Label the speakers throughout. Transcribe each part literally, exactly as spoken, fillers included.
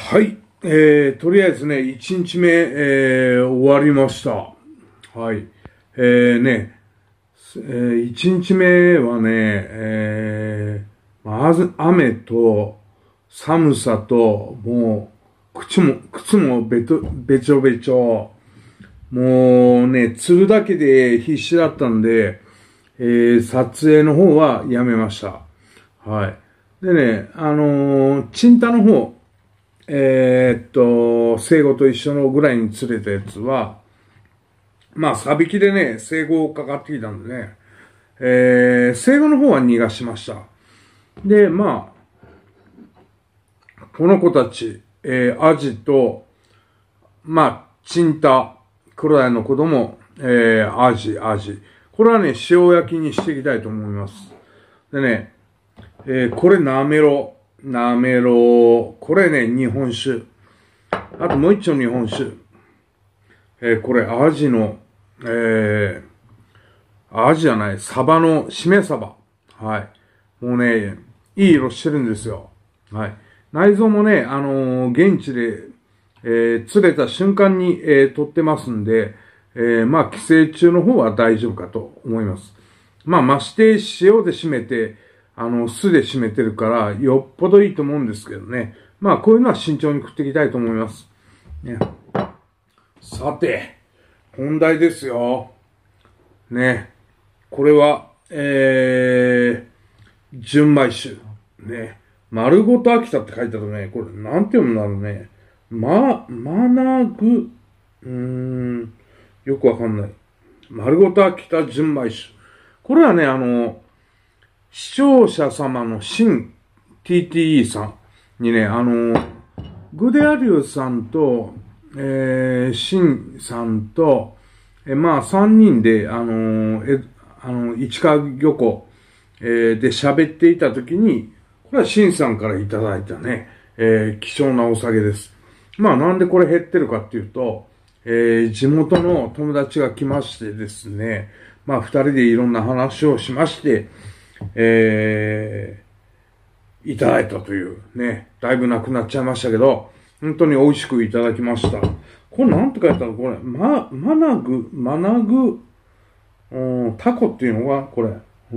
Speaker 1: はい。えー、とりあえずね、一日目、えー、終わりました。はい。えー、ね、えー、一日目はね、えー、まず、雨と寒さと、もう、靴も、靴もべと、べちょべちょ。もうね、釣るだけで必死だったんで、えー、撮影の方はやめました。はい。でね、あのー、チンタの方、えーっと、生後と一緒のぐらいに釣れたやつは、まあ、サビキでね、生後かかってきたんでね、えー、生後の方は逃がしました。で、まあ、この子たち、えー、アジと、まあ、チンタ、黒鯛の子供、えー、アジ、アジ。これはね、塩焼きにしていきたいと思います。でね、えー、これなめろ、なめろ、これね、日本酒。あともう一丁日本酒。えー、これ、アジの、えー、アジじゃない、サバの、しめサバ。はい。もうね、いい色してるんですよ。はい。内臓もね、あのー、現地で、えー、釣れた瞬間に、えー、取ってますんで、えー、まあ、寄生虫の方は大丈夫かと思います。まあ、まして塩で締めて、あの、酢で締めてるから、よっぽどいいと思うんですけどね。まあ、こういうのは慎重に食っていきたいと思います。ね。さて、本題ですよ。ね。これは、えー、純米酒。ね。丸ごと秋田って書いてあるね。これ、なんて読むんだろうね。ま、まなぐ、うーん、よくわかんない。丸ごと秋田純米酒。これはね、あの、視聴者様の新 ティーティーイー さんにね、あの、グデアリュウさんと、えー、シンさんと、え、まあ、三人で、あの、え、あの、市川漁港、えー、で喋っていたときに、これはシンさんからいただいたね、えー、貴重なお酒です。まあ、なんでこれ減ってるかっていうと、えー、地元の友達が来ましてですね、まあ、二人でいろんな話をしまして、えー、いただいたというね、だいぶなくなっちゃいましたけど、本当に美味しくいただきました。これなんて書いてあるのこれ、ま、まなぐ、まなぐ、うん、タコっていうのが、これ。うん、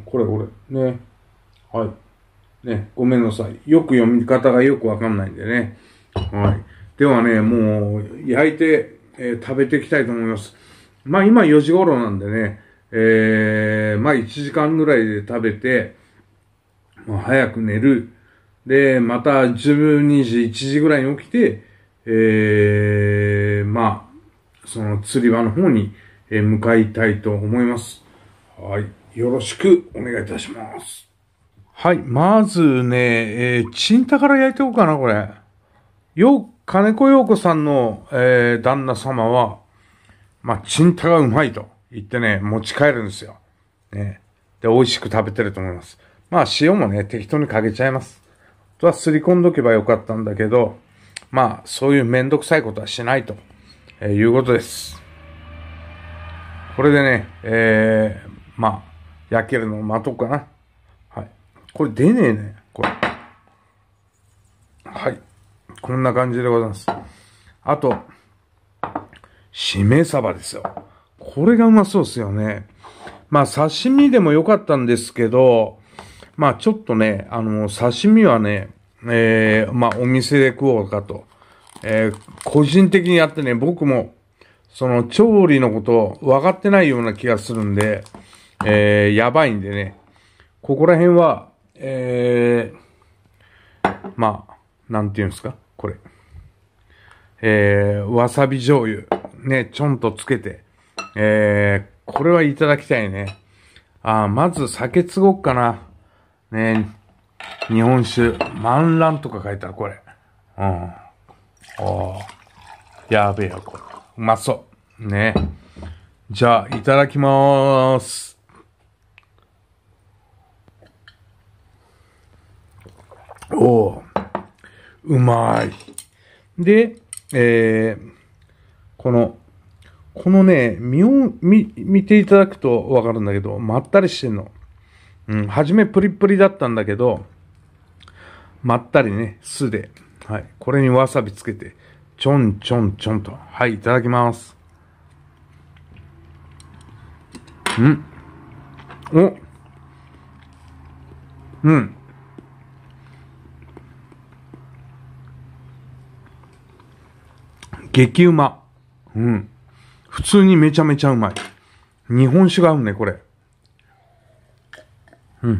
Speaker 1: これこれ。ね。はい。ね、ごめんなさい。よく読み方がよくわかんないんでね。はい。ではね、もう、焼いて、えー、食べていきたいと思います。まあ今よじ頃なんでね、えー、まあいちじかんぐらいで食べて、まあ早く寝る。で、またじゅうにじ、いちじぐらいに起きて、えー、まあ、その釣り場の方に向かいたいと思います。はい。よろしくお願いいたします。はい。まずね、えー、チンタから焼いておこうかな、これ。よ、金子陽子さんの、えー、旦那様は、まあ、チンタがうまいと言ってね、持ち帰るんですよ。ね。で、美味しく食べてると思います。まあ、塩もね、適当にかけちゃいます。とはすり込んどけばよかったんだけど、まあ、そういうめんどくさいことはしないと、えー、いうことです。これでね、えー、まあ、焼けるのを待とうかな。はい。これ出ねえね、これ。はい。こんな感じでございます。あと、しめ鯖ですよ。これがうまそうですよね。まあ、刺身でもよかったんですけど、まあ、ちょっとね、あの、刺身はね、えー、まあ、お店で食おうかと。えー、個人的にやってね、僕も、その、調理のこと分かってないような気がするんで、えー、やばいんでね、ここら辺は、えー、まあ、なんていうんですか、これ。えー、わさび醤油、ね、ちょんとつけて、えー、これはいただきたいね。あー、まず酒つごっかな。ね、日本酒、満蘭とか書いてある、これ。うん。おー、やべえよ、これ。うまそう。ね。じゃあ、いただきまーす。おー、うまい。で、えー、この、このね、身を見、見ていただくとわかるんだけど、まったりしてんの。うん、はじめプリプリだったんだけど、まったりね、酢で。 はい。これにわさびつけて、ちょんちょんちょんと。はい、いただきます。んおうん。激うま。うん。普通にめちゃめちゃうまい。日本酒が合うね、これ。うん。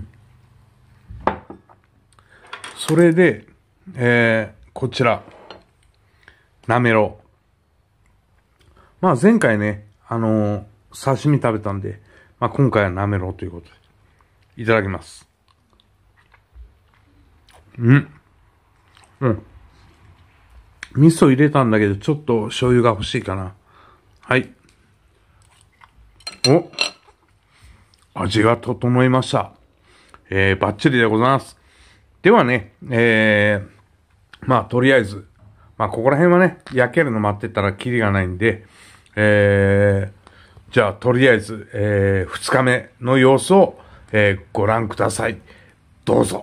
Speaker 1: それで、えー、こちら。なめろう。まあ前回ね、あのー、刺身食べたんで、まあ今回はなめろうということで。いただきます。うん。うん。味噌入れたんだけど、ちょっと醤油が欲しいかな。はい。お、味が整いました。えー、バッチリでございます。ではね、えー、まあ、とりあえず、まあ、ここら辺はね、焼けるの待ってたらキリがないんで、えー、じゃあ、とりあえず、えー、二日目の様子を、えー、ご覧ください。どうぞ。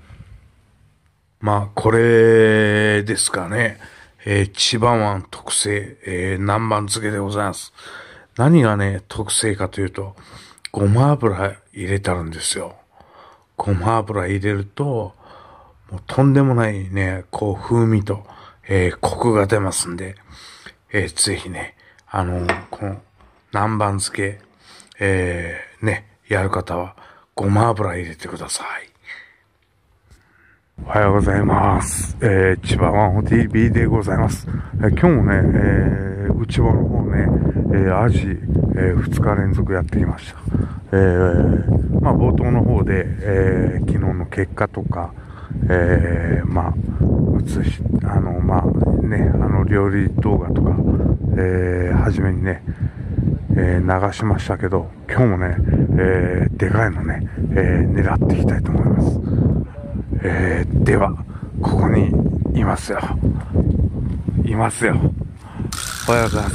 Speaker 1: まあ、これですかね。えー、千葉湾特製、えー、南蛮漬けでございます。何がね、特製かというと、ごま油入れてあるんですよ。ごま油入れると、もうとんでもないね、こう風味と、えー、コクが出ますんで、えー、ぜひね、あのー、この南蛮漬け、えー、ね、やる方は、ごま油入れてください。おはようございます。えー、千葉湾 ティービー でございます。えー、今日もね、えー、内場の方ね、えー、アジ、えー、ふつか連続やってきました。えー、まあ冒頭の方で、えー、昨日の結果とか、えー、まあ、映し、あの、まあね、あの料理動画とか、えー、初めにね、えー、流しましたけど、今日もね、えー、でかいのね、えー、狙っていきたいと思います。えー、では、ここにいますよ。いますよ。おはようございます。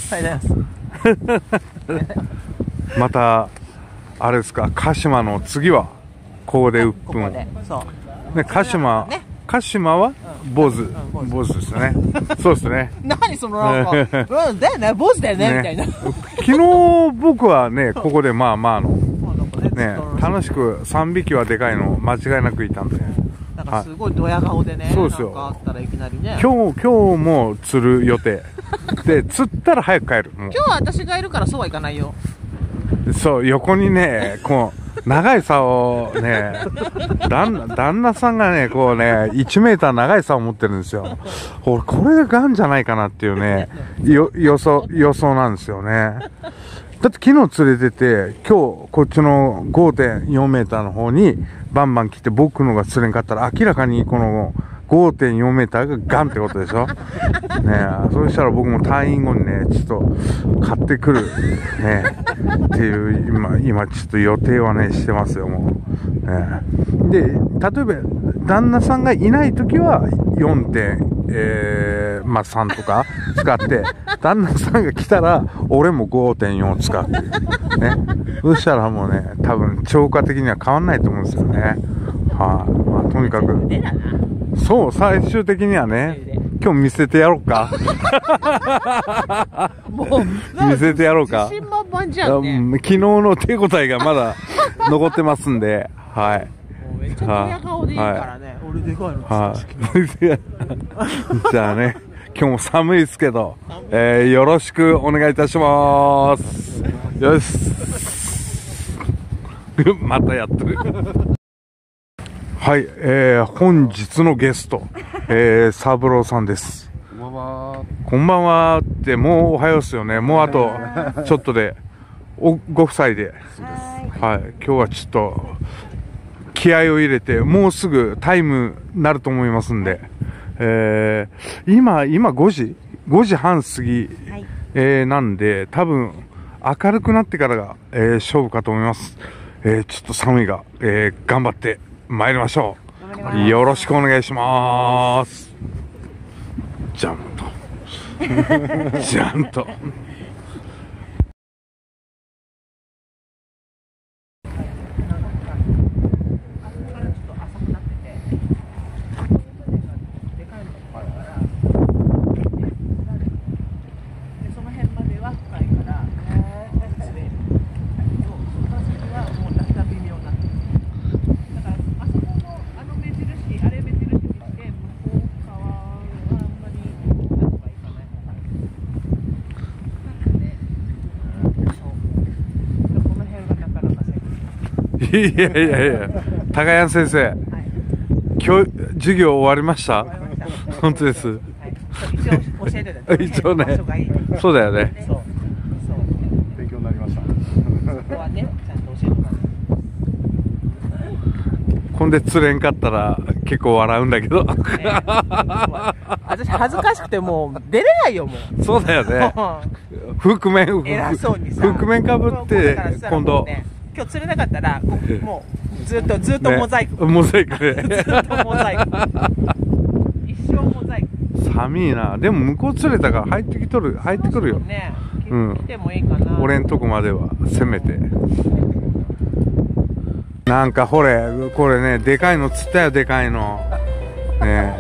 Speaker 2: おはようございます。
Speaker 1: また、あれですか、鹿島の次は、ここでうっぷんを。
Speaker 2: そう。
Speaker 1: ね、鹿島、ね、鹿島は、坊主、坊主ですね。そうですね。
Speaker 2: 何そのなんか、うん、だよね、坊主だよね、みたいな。
Speaker 1: 昨日僕はね、ここでまあまあの、ね、楽しくさんびきはでかいの間違いなくいたんで。
Speaker 2: なんかすごいドヤ顔でね、
Speaker 1: そうですよ。
Speaker 2: なんかあったらいきなりね。
Speaker 1: 今日、今日も釣る予定。で、釣ったら早く帰る。
Speaker 2: 今日は私がいるからそうはいかないよ。
Speaker 1: そう、横にね、こう、長い竿をね、旦旦那さんがね、こうね、いちメーター長い竿を持ってるんですよ。これがガンじゃないかなっていうね、よ、予想、予想なんですよね。だって昨日連れてて、今日こっちの ごてんよんメーターの方にバンバン来て僕のが釣れんかったら明らかにこの ごてんよんメーターがガンってことでしょ。ねえ、そうしたら僕も退院後にね、ちょっと買ってくる、ね、っていう、今、今ちょっと予定はね、してますよ、もう。ね、で、例えば、旦那さんがいないときはよんてん、えー、まあさんとか使って、旦那さんが来たら、俺も ごてんよん を使うっていう。ね。そしたらもうね、多分、超過的には変わんないと思うんですよね。はい、まあ、とにかく。そう、最終的にはね、今日見せてやろうか。もう、見せてやろうか。
Speaker 2: 自信満々じゃんね。
Speaker 1: 昨日の手応えがまだ残ってますんで、はい。
Speaker 2: めっちゃドヤ顔でいいからね。俺でかいの
Speaker 1: はい。じゃあね、今日も寒いですけど、えー、よろしくお願いいたします。よし。またやってる。はい、えー、本日のゲスト、えー、三郎さんです。
Speaker 3: こんばんは。
Speaker 1: こんばんはって、もうおはようですよね。もうあと、ちょっとで、お、ご夫妻で。はい、今日はちょっと、気合を入れて、もうすぐタイムなると思いますんで、えー、今、今ごじ ?ご 時半過ぎ、はい、えー、なんで、多分、明るくなってからが、えー、勝負かと思います。えー、ちょっと寒いが、えー、頑張って参りましょう。よろしくお願いします。じゃんと。じゃんと。 いやいやいや、高谷先生、今日授業終わりました？本当です。一
Speaker 2: 応教えてた。
Speaker 1: 一応ね、そうだよね。そう、
Speaker 3: 勉強になりました。ここはね、ちゃんと教えてもらう。
Speaker 1: ほんで釣れんかったら結構笑うんだけど、ね、
Speaker 2: 私恥ずかしくてもう出れないよもう。
Speaker 1: そうだよね。覆面
Speaker 2: 偉そうにさ
Speaker 1: 覆面かぶって今度、
Speaker 2: ね、今日釣れなかったらもうずっとずっとモザイク、
Speaker 1: ね、モザイクで
Speaker 2: ずっとモザイク一生モザイク。
Speaker 1: 寒いな。でも向こう釣れたから入ってきとる、入ってくるよ。
Speaker 2: ね、うん、来てもいいかな。
Speaker 1: 俺んとこまではせめて。なんかほれ、これね、でかいの釣ったよ、でかいの。ね。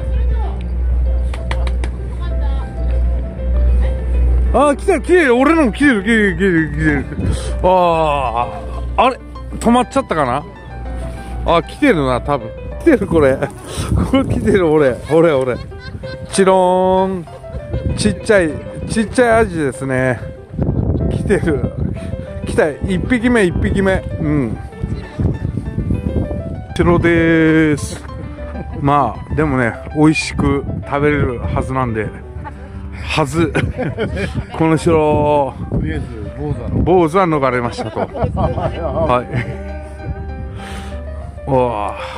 Speaker 1: ああ、来てる、来てる、俺のも来てる、来てる、来てる、来てる。ああ、あれ止まっちゃったかな。あ、来てるな、多分。来てる、これ。これ来てる、俺。俺、俺。チローン。ちっちゃい、ちっちゃいアジですね。来てる。来た、一匹目、一匹目。うん。白でーす。まあでもね、美味しく食べれるはずなんで、はずこの白
Speaker 3: とりあえず
Speaker 1: 坊主は逃れましたと。はい。おー、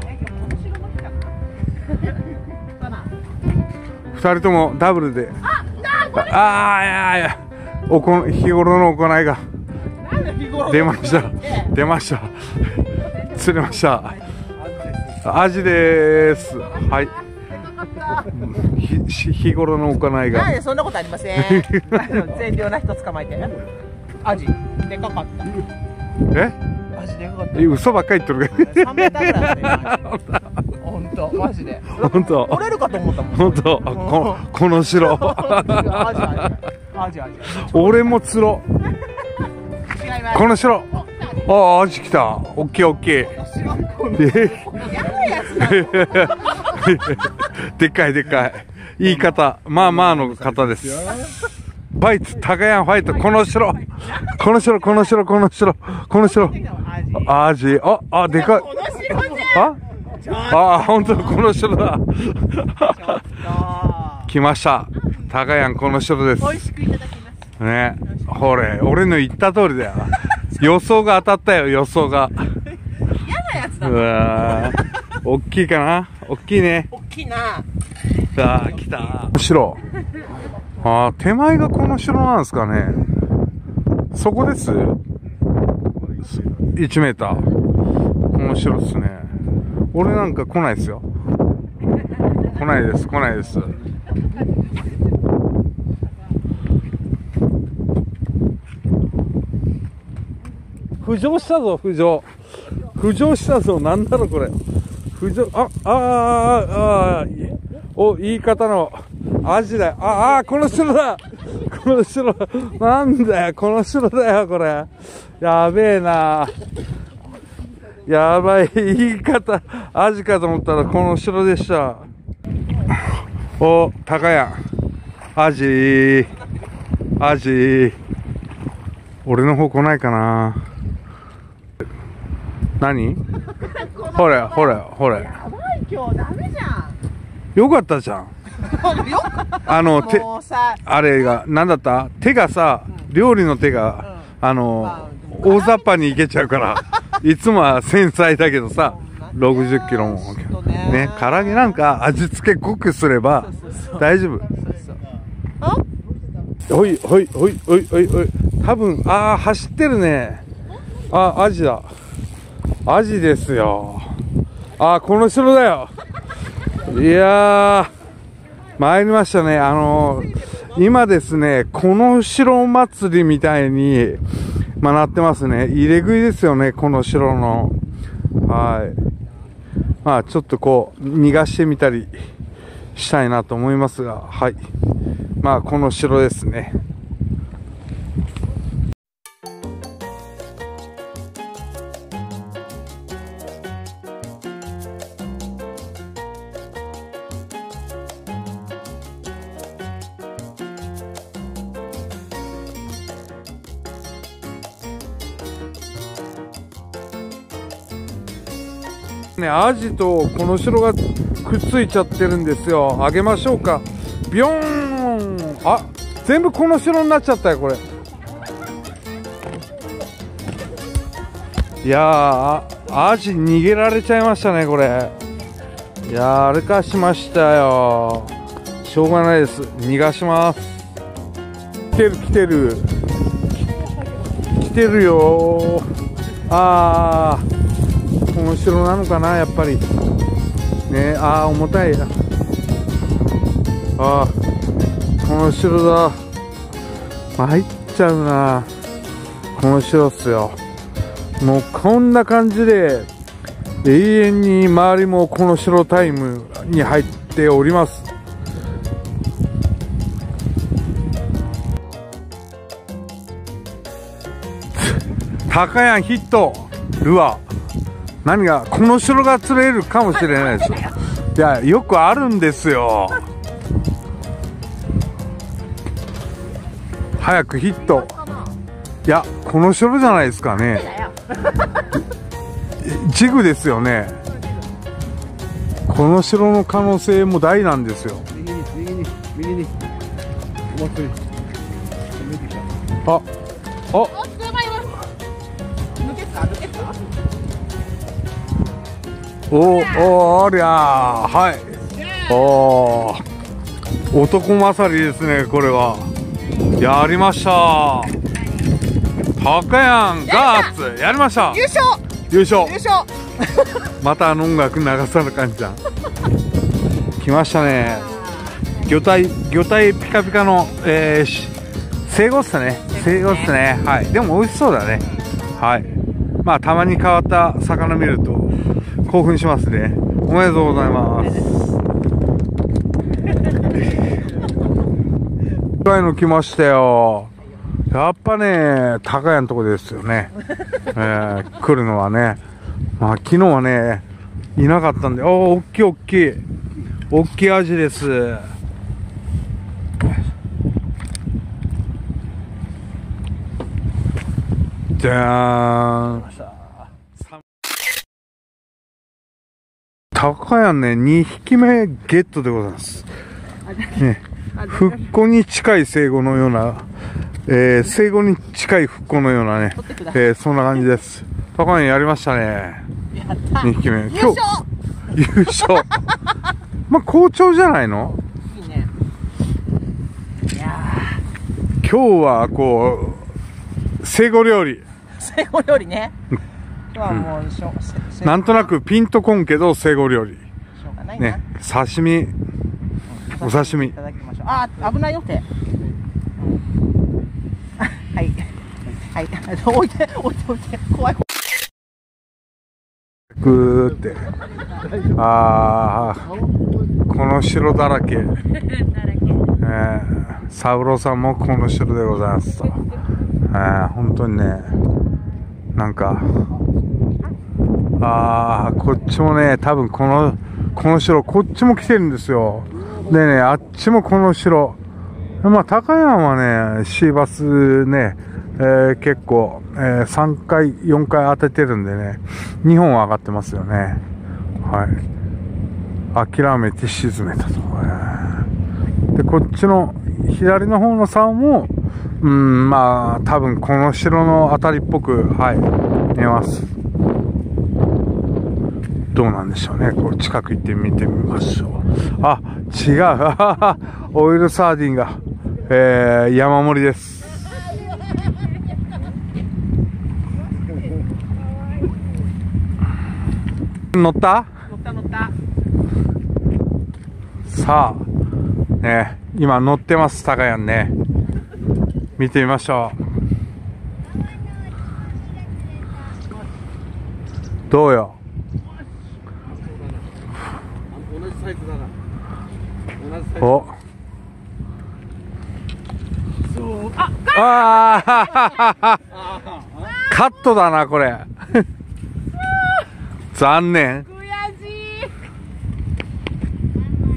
Speaker 1: ふたりともダブルで、ああ、いやいや、おこ日頃の行いが出ました、出ました。釣れました。アジです。はい。ひ日頃の行いが。
Speaker 2: そんなことありません。善良な人捕まえて。アジでかかった。
Speaker 1: え？
Speaker 2: アジでかかった。
Speaker 1: 嘘ばっかり言ってるけど。
Speaker 2: 三メーターぐらいある。本当マジで。
Speaker 1: 本当。
Speaker 2: 折れるかと思ったもん。
Speaker 1: 本当。ここの城。ア
Speaker 2: ジアジアジ。
Speaker 1: 俺も釣ろう。この城。ああ、アジ来た。おっきいおっきい。でっかいでっかい。いい方。まあまあの方です。ファイト、高谷ファイト。この城。この城、この城、この城。この城。アジ。あ、あ、でかい。ああ、本当この城だ。来ました。高谷この城です。ね。ほれ、俺の言った通りだよ。予想が当たったよ、予想が。
Speaker 2: 嫌なやつだ。
Speaker 1: うわー、大きいかな。大きいね。
Speaker 2: 大きいな。
Speaker 1: ああ、来た。城。ああ、手前がこの城なんですかね。そこです。いちメーター。この城ですね。俺なんか来ないですよ。来ないです、来ないです。浮上したぞ、浮上。浮上したぞ、なんだろこれ。浮上、あ、ああ、ああ、お、言い方の、アジだよ。ああ、この城だ。この城、なんだよ、この城だよ、これ。やべえな。やばい、言い方、アジかと思ったらこの城でした。お、高谷。アジ。アジ。俺の方来ないかな。何？ほれほれほれ。
Speaker 2: やばい、今日ダメじゃん。
Speaker 1: よかったじゃん。あの手、あれが何だった？手がさ、料理の手が、うん、あの、うん、大雑把にいけちゃうから。いつもは繊細だけどさ、ろくじゅっキロもね、唐揚げなんか味付け濃くすれば大丈夫。ほいほいほいほいほいほい。多分、ああ、走ってるね。あ、アジだ。アジですよ。あ、この城だよ。いやー、参りましたね。あのー、今ですね、この城祭りみたいに、まあ、なってますね。入れ食いですよね、この城の。はい。まあ、ちょっとこう、逃がしてみたりしたいなと思いますが、はい。まあ、この城ですね。 ね、アジとこの白がくっついちゃってるんですよ。あげましょうか。ビヨーン。あ、全部この白になっちゃったよ、これ。いやー、アジ逃げられちゃいましたね、これ。いやー、歩かしましたよ。しょうがないです。逃がします。来てる、来てる。来てるよー。あー、この白なのかな、やっぱり。ね、あー、重たい。あー、この白だ。参っちゃうな。この白っすよ。もうこんな感じで永遠に周りもこの白タイムに入っております。高谷ヒットルアー、何がこの白が釣れるかもしれないです。いや、よくあるんですよ。早くヒット。いや、この白じゃないですかね。ジグですよね。この白の可能性も大なんですよ。
Speaker 3: 右に右に右に。お祭り。
Speaker 1: あ、あ、
Speaker 2: お、捕まえます。抜けた抜けた。
Speaker 1: おー、おー、ありゃー、はい。おー、男勝りですね、これは。やりましたー。高谷ガッツやりました。
Speaker 2: 優勝。
Speaker 1: 優勝。
Speaker 2: 優勝。
Speaker 1: またあの音楽流さな感じじゃん。来ましたね。魚体、魚体ピカピカの、えー、生後っすね。生後っすね。はい。でも美味しそうだね。はい。まあたまに変わった魚見ると興奮しますね。おめでとうございます。高いの来ましたよ。やっぱね、高谷のとこですよね。えー、来るのはね。まあ、昨日はね、いなかったんで、おー、大きい大きい。大きいアジです。じゃーん。高谷ね、にひきめゲットでございます。ね、復古に近い生後のような、えー、生後に近い復興のようなね、えー、そんな感じです。高谷やりましたね。にひきめ。今日、優勝。まあ、好調じゃないの？
Speaker 2: いいね。いや
Speaker 1: 今日は、こう、生後料理。
Speaker 2: 生後料理ね。今日はもう、しょ、
Speaker 1: うん、なんとなくピンとこんけど、生後料理。
Speaker 2: しょうがないな。
Speaker 1: ね、刺身、お刺身。
Speaker 2: いただきましょう。あ、危ないよって。はい。はい。置いて、置いて、置いて。怖い。
Speaker 1: ぐーって。あー、この城だらけ。えー、サウロさんもこの城でございますと。えー、本当にね、なんか、あー、こっちもね、多分この、この城、こっちも来てるんですよ。でね、あっちもこの城。まあ、高山はね、シーバスね、えー、結構、えー、さんかい、よんかい当ててるんでね、にほん上がってますよね。はい。諦めて沈めたと。で、こっちの左の方のさんも、うん、まあ、多分この城の当たりっぽく、はい、見えます。どうなんでしょうね。こう近く行って見てみましょう。あ、違う。オイルサーディンが、えー、山盛りです。乗った？
Speaker 2: 乗った乗った。
Speaker 1: さあ、ね、今乗ってます、高谷ね。見てみましょう。どうよ。
Speaker 3: 同じサイズだな。同じサイズ。
Speaker 1: お。
Speaker 2: そう。あ、
Speaker 1: ああカットだな、これ。残念。
Speaker 2: 悔しい。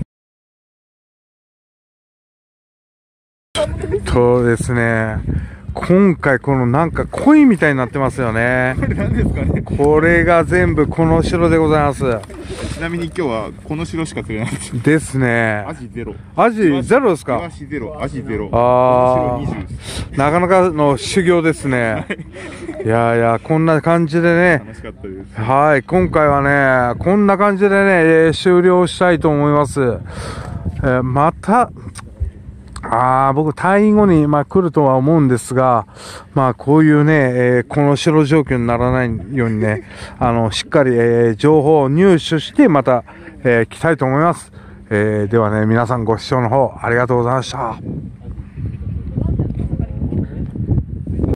Speaker 1: とですね、 今回このなんか鯉みたいになってますよね。
Speaker 3: これ何ですかね。
Speaker 1: これが全部この城でございます。
Speaker 3: ちなみに今日はこの城しか釣れないです。
Speaker 1: ですね。
Speaker 3: アジゼロ。
Speaker 1: アジゼロです
Speaker 3: イ
Speaker 1: か？
Speaker 3: ワシゼロ、アジゼロ。
Speaker 1: あ
Speaker 3: この城にじゅうです。
Speaker 1: あ、なかなかの修行ですね。いやいや、こんな感じでね。
Speaker 3: 楽しかったです。
Speaker 1: はい、今回はね、こんな感じでね、えー終了したいと思います。えーまた、ああ、僕、退院後に、まあ、来るとは思うんですが、まあ、こういうね、えーこの城状況にならないようにね、あの、しっかり、えー情報を入手して、また、えー来たいと思います。えーではね、皆さんご視聴の方、ありがとうございました。